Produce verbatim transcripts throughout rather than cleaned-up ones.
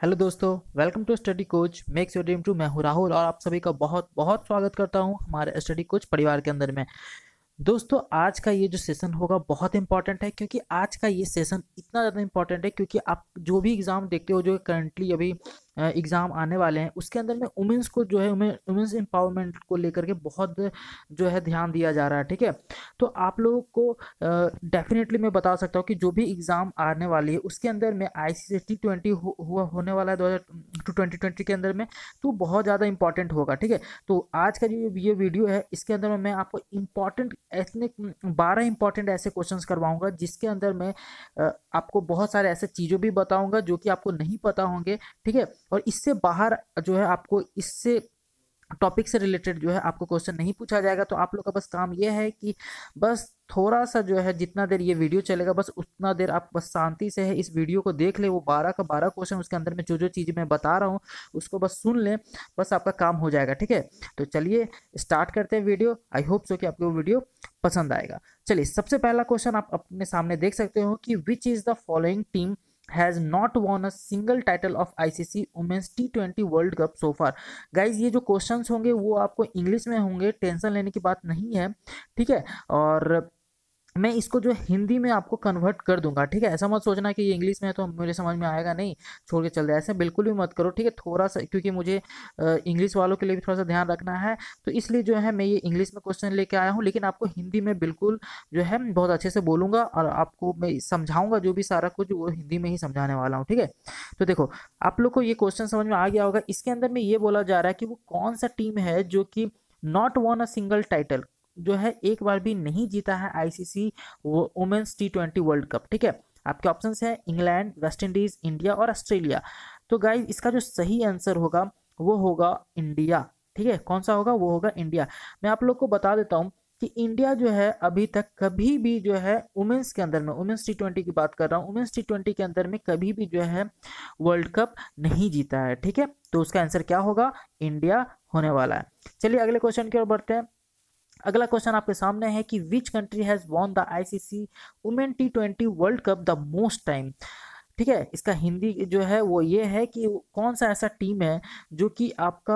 Hello दोस्तों, welcome to study coach makes your dream true. मैं हूं राहुल और आप सभी का बहुत बहुत स्वागत करता हूं हमारे स्टडी कोच परिवार के अंदर में। दोस्तों, आज का ये जो सेशन होगा बहुत इंपॉर्टेंट है, क्योंकि आज का ये सेशन इतना ज़्यादा इंपॉर्टेंट है क्योंकि आप जो भी एग्ज़ाम देखते हो, जो करंटली अभी एग्ज़ाम आने वाले हैं, उसके अंदर में वुमेंस को जो है वुमेंस एम्पावरमेंट को लेकर के बहुत जो है ध्यान दिया जा रहा है। ठीक है, तो आप लोगों को डेफिनेटली मैं बता सकता हूँ कि जो भी एग्ज़ाम आने वाली है उसके अंदर में आई सी सी टी ट्वेंटी हुआ होने वाला है दो हज़ार टू ट्वेंटी ट्वेंटी के अंदर में, तो बहुत ज़्यादा इंपॉर्टेंट होगा। ठीक है, तो आज का जो ये वीडियो है इसके अंदर में मैं आपको इम्पॉर्टेंट ऐसे बारह इंपॉर्टेंट ऐसे क्वेश्चंस करवाऊंगा जिसके अंदर मैं आपको बहुत सारे ऐसे चीज़ों भी बताऊंगा जो कि आपको नहीं पता होंगे। ठीक है, और इससे बाहर जो है आपको इससे टॉपिक से रिलेटेड जो है आपको क्वेश्चन नहीं पूछा जाएगा। तो आप लोग का बस काम ये है कि बस थोड़ा सा जो है जितना देर ये वीडियो चलेगा बस उतना देर आप बस शांति से है इस वीडियो को देख ले। वो बारह का बारह क्वेश्चन उसके अंदर में जो जो चीज़ मैं बता रहा हूँ उसको बस सुन लें, बस आपका काम हो जाएगा। ठीक है, तो चलिए स्टार्ट करते हैं वीडियो। आई होप सो कि आपको वो वीडियो पसंद आएगा। चलिए, सबसे पहला क्वेश्चन आप अपने सामने देख सकते हो कि which is the following team has not won a single title of I C C Women's T twenty World Cup so far। Guys, ये जो क्वेश्चंस होंगे वो आपको इंग्लिश में होंगे, टेंशन लेने की बात नहीं है। ठीक है, और मैं इसको जो हिंदी में आपको कन्वर्ट कर दूंगा। ठीक है, ऐसा मत सोचना कि ये इंग्लिश में है तो मेरे समझ में आएगा नहीं, छोड़ के चल जाए, ऐसा बिल्कुल भी मत करो। ठीक है, थोड़ा सा क्योंकि मुझे इंग्लिश वालों के लिए भी थोड़ा सा ध्यान रखना है, तो इसलिए जो है मैं ये इंग्लिश में क्वेश्चन लेके आया हूँ, लेकिन आपको हिंदी में बिल्कुल जो है बहुत अच्छे से बोलूँगा और आपको मैं समझाऊँगा जो भी सारा कुछ वो हिंदी में ही समझाने वाला हूँ। ठीक है, तो देखो आप लोग को ये क्वेश्चन समझ में आ गया होगा। इसके अंदर में ये बोला जा रहा है कि वो कौन सा टीम है जो कि not won a single title, जो है एक बार भी नहीं जीता है ICC women's T twenty world cup. ठीक है, आपके ऑप्शंस है इंग्लैंड, वेस्ट इंडीज, इंडिया और ऑस्ट्रेलिया। तो गाइस, इसका जो सही आंसर होगा वो होगा इंडिया। ठीक है, कौन सा होगा? वो होगा इंडिया। मैं आप लोग को बता देता हूँ कि इंडिया जो है अभी तक कभी भी जो है वुमेन्स के अंदर में, वुमेन्स टी ट्वेंटी की बात कर रहा हूँ, वुमेन्स टी ट्वेंटी के अंदर में कभी भी जो है वर्ल्ड कप नहीं जीता है। ठीक है, तो उसका आंसर क्या होगा? इंडिया होने वाला है। चलिए अगले क्वेश्चन की ओर बढ़ते हैं। अगला क्वेश्चन आपके सामने है कि which country has won the ICC women T twenty world cup the most time. ठीक है, इसका हिंदी जो है वो ये है कि कौन सा ऐसा टीम है जो कि आपका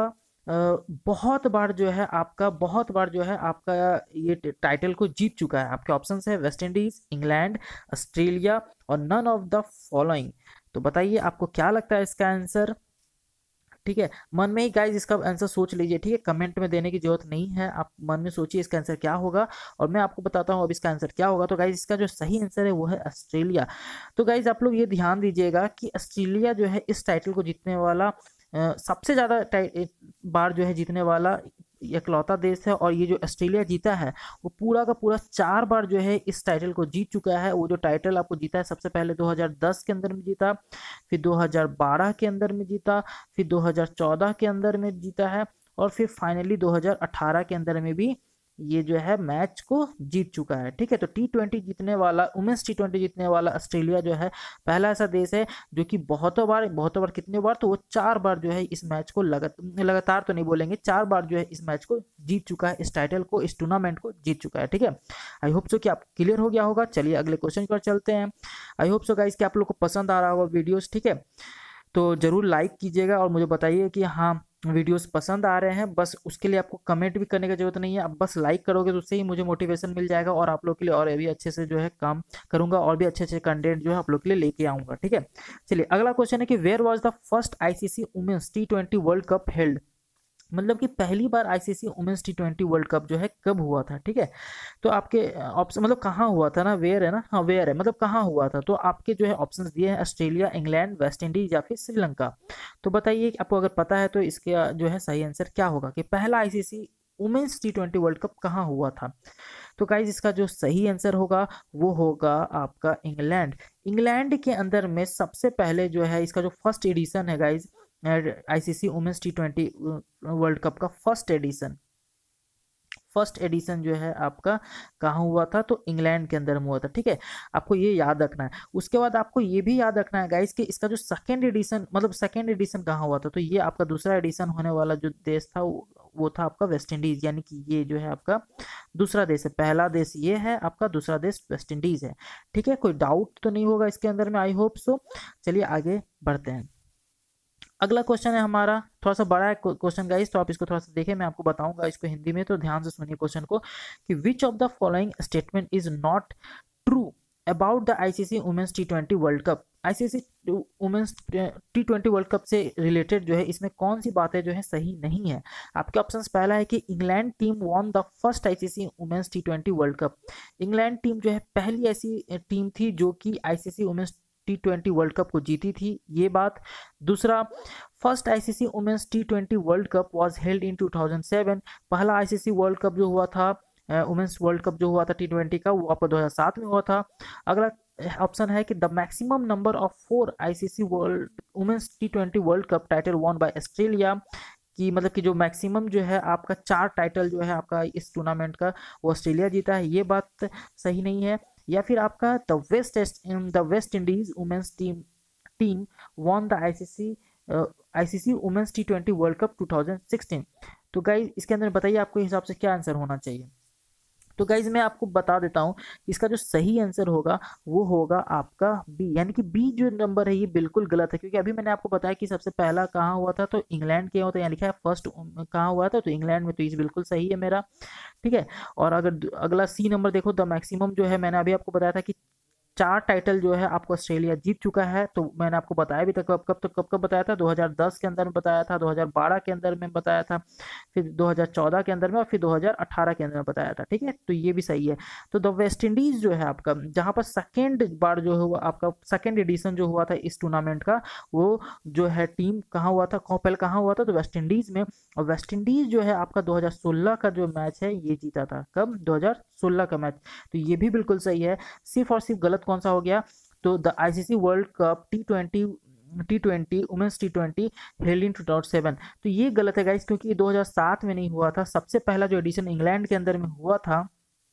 बहुत बार जो है आपका बहुत बार जो है आपका ये टाइटल को जीत चुका है। आपके ऑप्शंस है वेस्ट इंडीज, इंग्लैंड, ऑस्ट्रेलिया और नन ऑफ द फॉलोइंग। तो बताइए आपको क्या लगता है इसका आंसर? ठीक है, मन में ही गाइज इसका आंसर सोच लीजिए। ठीक है, कमेंट में देने की जरूरत नहीं है, आप मन में सोचिए इसका आंसर क्या होगा और मैं आपको बताता हूँ अब इसका आंसर क्या होगा। तो गाइज, इसका जो सही आंसर है वो है ऑस्ट्रेलिया। तो गाइज, आप लोग ये ध्यान दीजिएगा कि ऑस्ट्रेलिया जो है इस टाइटल को जीतने वाला सबसे ज़्यादा बार जो है जीतने वाला इकलौता देश है, और ये जो ऑस्ट्रेलिया जीता है वो पूरा का पूरा चार बार जो है इस टाइटल को जीत चुका है। वो जो टाइटल आपको जीता है सबसे पहले दो हज़ार दस के अंदर में जीता, फिर दो हज़ार बारह के अंदर में जीता, फिर दो हज़ार चौदह के अंदर में जीता है और फिर फाइनली दो हज़ार अठारह के अंदर में भी ये जो है मैच को जीत चुका है। ठीक है, तो टी ट्वेंटी जीतने वाला, वुमेन्स टी ट्वेंटी जीतने वाला ऑस्ट्रेलिया जो है पहला ऐसा देश है जो कि बहुतों बार बहुतों बार कितने बार, तो वो चार बार जो है इस मैच को लगातार लगातार तो नहीं बोलेंगे, चार बार जो है इस मैच को जीत चुका है, इस टाइटल को, इस टूर्नामेंट को जीत चुका है। ठीक है, आई होप सो कि आप क्लियर हो गया होगा। चलिए अगले क्वेश्चन पर चलते हैं। आई होप सो गाइस कि आप लोग को पसंद आ रहा होगा वीडियोस। ठीक है, तो जरूर लाइक कीजिएगा और मुझे बताइए कि हाँ वीडियोस पसंद आ रहे हैं। बस उसके लिए आपको कमेंट भी करने की जरूरत नहीं है, आप बस लाइक करोगे तो उससे ही मुझे मोटिवेशन मिल जाएगा और आप लोग के लिए और भी अच्छे से जो है काम करूंगा और भी अच्छे अच्छे कंटेंट जो है आप लोग के लिए लेके आऊंगा। ठीक है, चलिए अगला क्वेश्चन है कि where was the first ICC women's T twenty world cup held. मतलब कि पहली बार ICC women's T twenty world cup जो है कब हुआ था। ठीक है, तो आपके ऑप्शन मतलब कहाँ हुआ था ना, वेयर है ना, हाँ वेयर है, मतलब कहाँ हुआ था। तो आपके जो है ऑप्शंस दिए हैं ऑस्ट्रेलिया, इंग्लैंड, वेस्ट इंडीज या फिर श्रीलंका। तो बताइए आपको अगर पता है तो इसके जो है सही आंसर क्या होगा कि पहला ICC women's T twenty world cup कहाँ हुआ था। तो गाइज, इसका जो सही आंसर होगा वो होगा आपका इंग्लैंड। इंग्लैंड के अंदर में सबसे पहले जो है इसका जो फर्स्ट एडिशन है guys, ICC women's T twenty world cup का फर्स्ट एडिशन फर्स्ट एडिशन जो है आपका कहाँ हुआ था, तो इंग्लैंड के अंदर में हुआ था। ठीक है, आपको ये याद रखना है। उसके बाद आपको ये भी याद रखना है गाइस कि इसका जो सेकेंड एडिशन मतलब सेकेंड एडिशन कहाँ हुआ था, तो ये आपका दूसरा एडिशन होने वाला जो देश था वो, वो था आपका वेस्ट इंडीज। यानी कि ये जो है आपका दूसरा देश है, पहला देश ये है आपका, दूसरा देश वेस्ट इंडीज है। ठीक है, कोई डाउट तो नहीं होगा इसके अंदर में, आई होप सो। चलिए आगे बढ़ते हैं। अगला क्वेश्चन है हमारा, थोड़ा सा बड़ा है क्वेश्चन गाइस, तो आप इसको थोड़ा सा देखें, मैं आपको बताऊंगा इसको हिंदी में, तो ध्यान से सुनिए क्वेश्चन को कि which of the following statement is not true about the ICC women's T twenty world cup. ICC women's T twenty world cup से रिलेटेड जो है इसमें कौन सी बातें जो है सही नहीं है। आपके ऑप्शंस, पहला है कि England team won the first ICC women's T twenty world cup. England team जो है पहली ऐसी टीम थी जो कि ICC women's T twenty world कप को जीती थी, ये बात। दूसरा, first ICC women's T twenty world cup was held in two thousand seven. पहला आईसीसी वर्ल्ड कप जो हुआ था, वुमेन्स वर्ल्ड कप जो हुआ था टी ट्वेंटी का, वो आपका दो हज़ार सात में हुआ था। अगला ऑप्शन है कि the maximum number of four ICC world women's T twenty world cup title won by Australia, कि मतलब कि जो मैक्सिमम जो है आपका चार टाइटल जो है आपका इस टूर्नामेंट का वो ऑस्ट्रेलिया जीता है, ये बात सही नहीं है। या फिर आपका the West the West Indies women's team team won the ICC ICC women's T twenty world cup two thousand sixteen. तो गाइज इसके अंदर बताइए आपके हिसाब से क्या आंसर होना चाहिए। तो गाइज मैं आपको बता देता हूँ, इसका जो सही आंसर होगा वो होगा आपका बी, यानी कि बी जो नंबर है ये बिल्कुल गलत है, क्योंकि अभी मैंने आपको बताया कि सबसे पहला कहाँ हुआ था, तो इंग्लैंड के होता है, यहाँ लिखा है फर्स्ट कहाँ हुआ था, तो इंग्लैंड में, तो ये बिल्कुल सही है मेरा, ठीक है। और अगर अगला सी नंबर देखो, द मैक्सिमम जो है, मैंने अभी आपको बताया था कि चार टाइटल जो है आपको ऑस्ट्रेलिया जीत चुका है, तो मैंने आपको बताया भी था कब कब तो कब कब बताया था, दो हज़ार दस के अंदर में बताया था, दो हज़ार बारह के अंदर में बताया था, फिर दो हज़ार चौदह के अंदर में, और फिर दो हज़ार अठारह के अंदर में बताया था, ठीक है। तो ये भी सही है। तो द वेस्ट इंडीज जो है आपका, जहाँ पर सेकेंड बार जो हुआ आपका सेकेंड एडिशन जो हुआ था इस टूर्नामेंट का, वो जो है टीम कहाँ हुआ था, पहले कहाँ हुआ था, तो वेस्ट इंडीज में। और वेस्ट इंडीज जो है आपका दो हज़ार सोलह का जो मैच है ये जीता था, कब, दो हज़ार सोलह का मैच। तो ये भी बिल्कुल सही है। सिर्फ और सिर्फ गलत कौन सा हो गया, तो the ICC world cup T twenty T twenty women's T twenty held in two thousand seven, तो ये गलत है गाइस, क्योंकि दो हज़ार सात में नहीं हुआ था। सबसे पहला जो एडिशन इंग्लैंड के अंदर में हुआ था,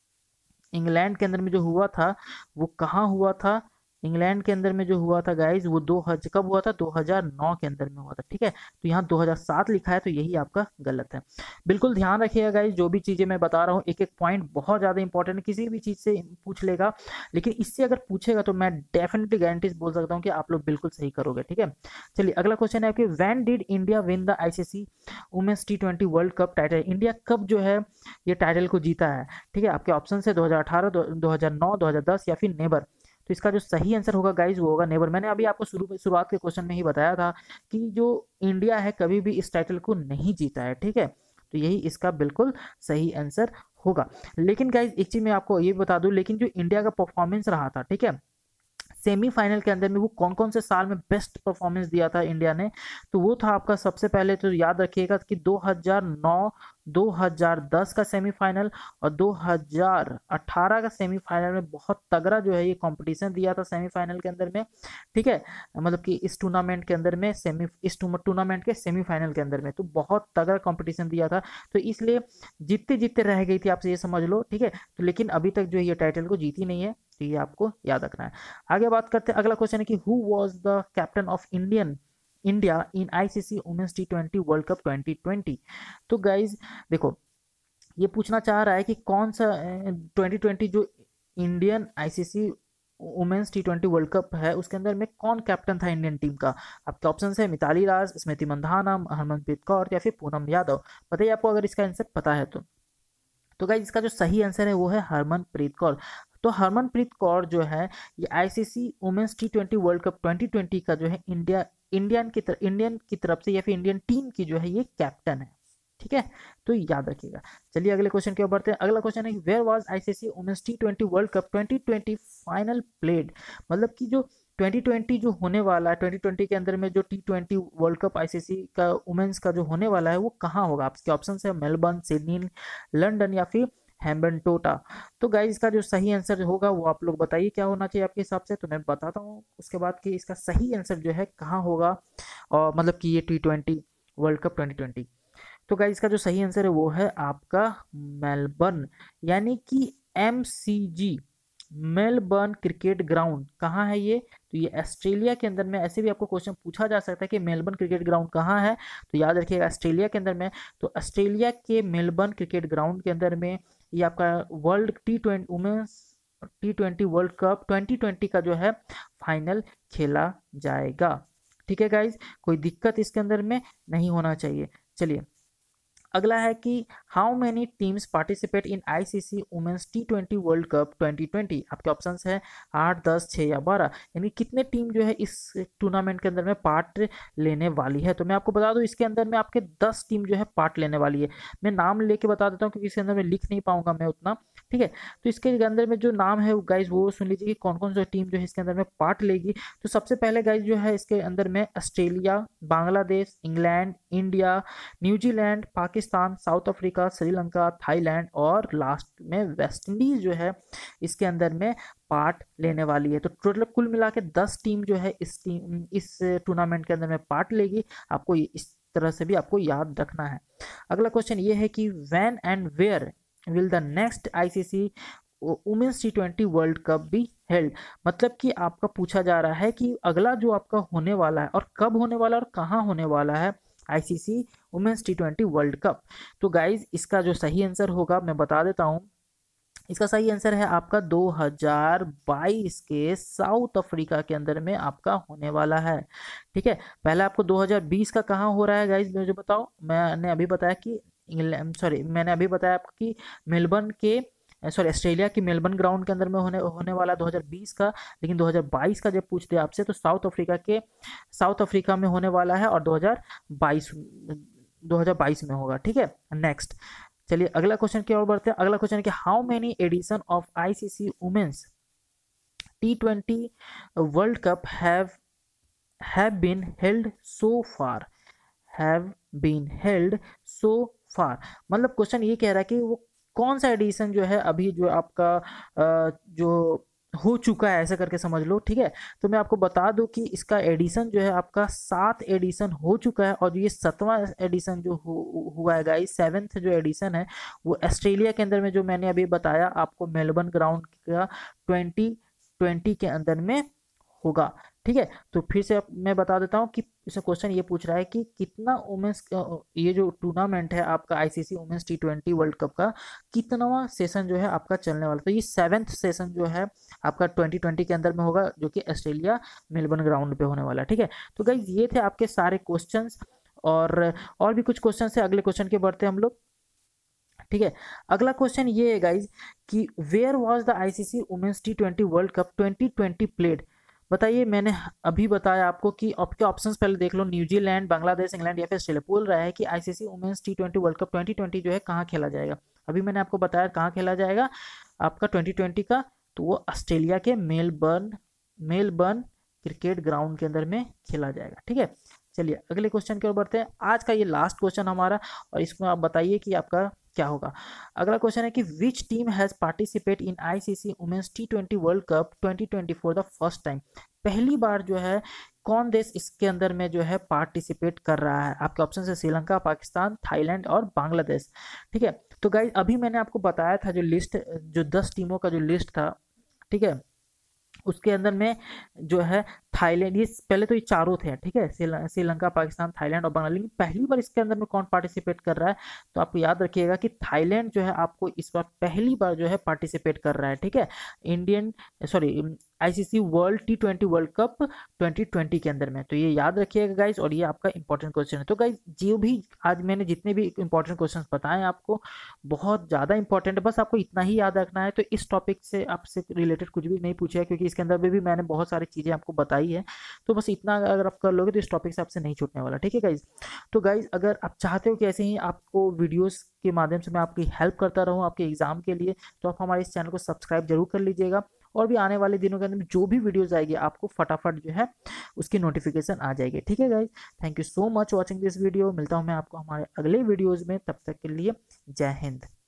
इंग्लैंड के अंदर में जो हुआ था वो कहाँ हुआ था, इंग्लैंड के अंदर में जो हुआ था गाइज वो दो हजार कब हुआ था, दो हज़ार नौ के अंदर में हुआ था, ठीक है। तो यहाँ दो हज़ार सात लिखा है, तो यही आपका गलत है। बिल्कुल ध्यान रखिएगा गाइज, जो भी चीज़ें मैं बता रहा हूँ एक एक पॉइंट बहुत ज़्यादा इंपॉर्टेंट है, किसी भी चीज़ से पूछ लेगा, लेकिन इससे अगर पूछेगा तो मैं डेफिनेटली गारंटी बोल सकता हूँ कि आप लोग बिल्कुल सही करोगे, ठीक है। चलिए अगला क्वेश्चन है कि when did India win the ICC women's T twenty world cup title. India कब जो है ये टाइटल को जीता है, ठीक है। आपके ऑप्शन है दो हज़ार अठारह, दो हज़ार नौ, दो हज़ार दस या फिर नेवर। तो इसका जो सही आंसर होगा गाइज वो होगा नेवर। मैंने अभी आपको शुरू शुरुआत के क्वेश्चन में ही बताया था कि जो इंडिया है कभी भी इस टाइटल को नहीं जीता है, ठीक है। तो यही इसका बिल्कुल सही आंसर होगा। लेकिन गाइज एक चीज मैं आपको ये बता दूं, लेकिन जो इंडिया का परफॉर्मेंस रहा था, ठीक है, सेमीफाइनल के अंदर में वो कौन कौन से साल में बेस्ट परफॉर्मेंस दिया था इंडिया ने, तो वो था आपका सबसे पहले तो याद रखिएगा कि दो हज़ार नौ, दो हज़ार दस का सेमीफाइनल और दो हज़ार अठारह का सेमीफाइनल में बहुत तगड़ा जो है ये कंपटीशन दिया था सेमीफाइनल के अंदर में, ठीक है। मतलब कि इस टूर्नामेंट के अंदर में सेमी इस टूर्नामेंट के सेमीफाइनल के अंदर में तो बहुत तगड़ा कंपटीशन दिया था, तो इसलिए जीतते जीतते रह गई थी, आपसे ये समझ लो, ठीक है। तो लेकिन अभी तक जो है ये टाइटल को जीती नहीं है, तो ये आपको याद रखना है। आगे बात करते हैं, अगला क्वेश्चन है कि who was the captain of Indian India in ICC women's T twenty world cup twenty twenty. तो गाइज देखो ये पूछना चाह रहा है कि कौन सा ट्वेंटी ट्वेंटी जो Indian ICC women's T twenty world cup है उसके अंदर में कौन कैप्टन था इंडियन टीम का। आपके ऑप्शन है मिताली राज, स्मृति मंधाना, हरमनप्रीत कौर या फिर पूनम यादव। बताइए आपको अगर इसका आंसर पता है तो। तो गाइज इसका जो सही आंसर है वो है हरमनप्रीत कौर। तो हरमनप्रीत कौर जो है ये ICC women's T twenty world cup twenty twenty का जो है इंडिया इंडियन की तरफ इंडियन की तरफ से या फिर इंडियन टीम की जो है ये कैप्टन है, ठीक है। तो याद रखिएगा। चलिए अगले क्वेश्चन की ओर बढ़ते हैं। अगला क्वेश्चन है where was ICC women's T twenty world cup twenty twenty final played. मतलब कि जो ट्वेंटी ट्वेंटी जो होने वाला है, ट्वेंटी ट्वेंटी के अंदर में जो T twenty world cup ICC का वुमेन्स का जो होने वाला है वो कहाँ होगा। आपके ऑप्शन है मेलबर्न, सिडनी, लंदन या फिर हैम्बनटोटा। तो गाइज इसका जो सही आंसर होगा वो आप लोग बताइए क्या होना चाहिए आपके हिसाब से। तो मैं बताता हूँ उसके बाद कि इसका सही आंसर जो है कहाँ होगा, और मतलब कि ये T twenty world cup twenty twenty. तो गाइज इसका जो सही आंसर है वो है आपका मेलबर्न, यानी कि M C G Melbourne cricket ground कहाँ है ये, तो ये ऑस्ट्रेलिया के अंदर में। ऐसे भी आपको क्वेश्चन पूछा जा सकता है कि मेलबर्न क्रिकेट ग्राउंड कहाँ है, तो याद रखिएगा ऑस्ट्रेलिया के अंदर में। तो ऑस्ट्रेलिया के मेलबर्न क्रिकेट ग्राउंड के अंदर में ये आपका world T twenty women's T twenty world cup twenty twenty का जो है फाइनल खेला जाएगा, ठीक है गाइज, कोई दिक्कत इसके अंदर में नहीं होना चाहिए। चलिए अगला है कि how many teams participate in ICC women's T twenty world cup twenty twenty. आपके ऑप्शंस है आठ, दस, छः या बारह, यानी कितने टीम जो है इस टूर्नामेंट के अंदर में पार्ट लेने वाली है। तो मैं आपको बता दूं इसके अंदर में आपके दस टीम जो है पार्ट लेने वाली है। मैं नाम लेके बता देता हूँ क्योंकि इसके अंदर में लिख नहीं पाऊंगा मैं उतना, ठीक है। तो इसके अंदर में जो नाम है गाइज वो सुन लीजिए कि कौन कौन सी टीम जो है इसके अंदर में पार्ट लेगी। तो सबसे पहले गाइज जो है इसके अंदर में Australia, Bangladesh, England, India, New Zealand, Pakistan, South Africa, Sri Lanka, Thailand और लास्ट में वेस्ट इंडीज जो है इसके अंदर में पार्ट लेने वाली है। तो टोटल कुल मिला के दस टीम जो है इस टीम इस टूर्नामेंट के अंदर में पार्ट लेगी। आपको इस तरह से भी आपको याद रखना है। अगला क्वेश्चन ये है कि when and where will the next ICC women's T twenty world cup be held. मतलब कि आपका पूछा जा रहा है कि अगला जो आपका होने वाला है और कब होने वाला है और कहाँ होने वाला है ICC women's T twenty world cup. तो गाइज इसका जो सही आंसर होगा मैं बता देता हूँ। इसका सही आंसर है आपका दो हज़ार बाईस के साउथ अफ्रीका के अंदर में आपका होने वाला है, ठीक है। पहले आपको दो हज़ार बीस का कहाँ हो रहा है गाइज मुझे बताओ। मैंने अभी बताया कि इंग्लैंड सॉरी मैंने अभी बताया आपको कि मेलबर्न के सॉरी ऑस्ट्रेलिया की मेलबर्न ग्राउंड के अंदर में होने होने वाला दो हज़ार बीस का, लेकिन दो हज़ार बाईस का जब पूछते हैं आपसे तो साउथ अफ्रीका के साउथ अफ्रीका में होने वाला है और दो हज़ार बाईस दो हज़ार बाईस में होगा, ठीक है। नेक्स्ट चलिए अगला क्वेश्चन की ओर बढ़ते हैं। अगला क्वेश्चन है कि how many edition of ICC women's T twenty world cup have have been held so far have been held so far. मतलब क्वेश्चन ये कह रहा है कि वो कौन सा एडिशन जो है अभी जो आपका जो हो चुका है ऐसा करके समझ लो, ठीक है। तो मैं आपको बता दूं कि इसका एडिशन जो है आपका सात एडिशन हो चुका है और ये सातवां एडिशन जो हु, हुआ है गाइस, सेवेंथ जो एडिशन है वो ऑस्ट्रेलिया के अंदर में जो मैंने अभी बताया आपको मेलबर्न ग्राउंड का ट्वेंटी ट्वेंटी के अंदर में होगा, ठीक है। तो फिर से मैं बता देता हूँ कि इसे क्वेश्चन ये पूछ रहा है कि कितना वुमेन्स ये जो टूर्नामेंट है आपका ICC women's T twenty world cup का कितनावां सेशन जो है आपका चलने वाला। तो ये सेवेंथ सेशन जो है आपका ट्वेंटी ट्वेंटी के अंदर में होगा जो कि ऑस्ट्रेलिया मेलबर्न ग्राउंड पे होने वाला है, ठीक है। तो गाइस ये थे आपके सारे क्वेश्चन और और भी कुछ क्वेश्चन है। अगले क्वेश्चन के बढ़ते हम लोग, ठीक है। अगला क्वेश्चन ये है गाइज कि where was the ICC women's T twenty world cup twenty twenty played. बताइए, मैंने अभी बताया आपको कि आपके ऑप्शंस पहले देख लो, न्यूजीलैंड, बांग्लादेश, इंग्लैंड या फिर ऑस्ट्रेलिया। बोल रहा है कि ICC women's T twenty world cup twenty twenty जो है कहाँ खेला जाएगा। अभी मैंने आपको बताया कहाँ खेला जाएगा आपका ट्वेंटी ट्वेंटी का, तो वो ऑस्ट्रेलिया के मेलबर्न मेलबर्न क्रिकेट ग्राउंड के अंदर में खेला जाएगा, ठीक है। चलिए अगले क्वेश्चन की ओर बढ़ते हैं। आज का ये लास्ट क्वेश्चन हमारा और इसमें आप बताइए कि आपका क्या होगा। अगला क्वेश्चन है कि which team has participate in ICC women's T twenty world cup twenty twenty for the first time. पहली बार जो है कौन देश इसके अंदर में जो है पार्टिसिपेट कर रहा है। आपके ऑप्शन है श्रीलंका, पाकिस्तान, थाईलैंड और बांग्लादेश, ठीक है। तो गाइस अभी मैंने आपको बताया था जो लिस्ट जो दस टीमों का जो लिस्ट था, ठीक है, उसके अंदर में जो है थाईलैंड, ये पहले तो ये चारों थे, ठीक है, श्रीलंका, पाकिस्तान, थाईलैंड और बांग्लादेश। लेकिन पहली बार इसके अंदर में कौन पार्टिसिपेट कर रहा है, तो आपको याद रखिएगा कि थाईलैंड जो है आपको इस बार पहली बार जो है पार्टिसिपेट कर रहा है, ठीक है, Indian sorry ICC world T twenty world cup twenty twenty के अंदर में। तो ये याद रखिएगा गाइज और ये आपका इंपॉर्टेंट क्वेश्चन है। तो गाइज जो भी आज मैंने जितने भी इंपॉर्टेंट क्वेश्चन बताए आपको बहुत ज़्यादा इंपॉर्टेंट है, बस आपको इतना ही याद रखना है। तो इस टॉपिक से आपसे रिलेटेड कुछ भी नहीं पूछा है क्योंकि इसके अंदर में भी मैंने बहुत सारी चीज़ें आपको बताई है। तो बस इतना अगर आप कर लोगे तो इस टॉपिक से आपसे नहीं छूटने वाला, ठीक है गाइज। तो गाइज अगर आप चाहते हो कि ऐसे ही आपको वीडियोस के माध्यम से मैं आपकी हेल्प करता रहूं आपके एग्जाम के लिए, तो आप हमारे इस चैनल को सब्सक्राइब जरूर कर लीजिएगा और भी आने वाले दिनों के अंदर जो भी वीडियोस आएगी आपको फटाफट जो है उसकी नोटिफिकेशन आ जाएगी, ठीक है guys. Thank you so much watching this video. मिलता हूँ मैं आपको हमारे अगले वीडियोज़ में, तब तक के लिए जय हिंद।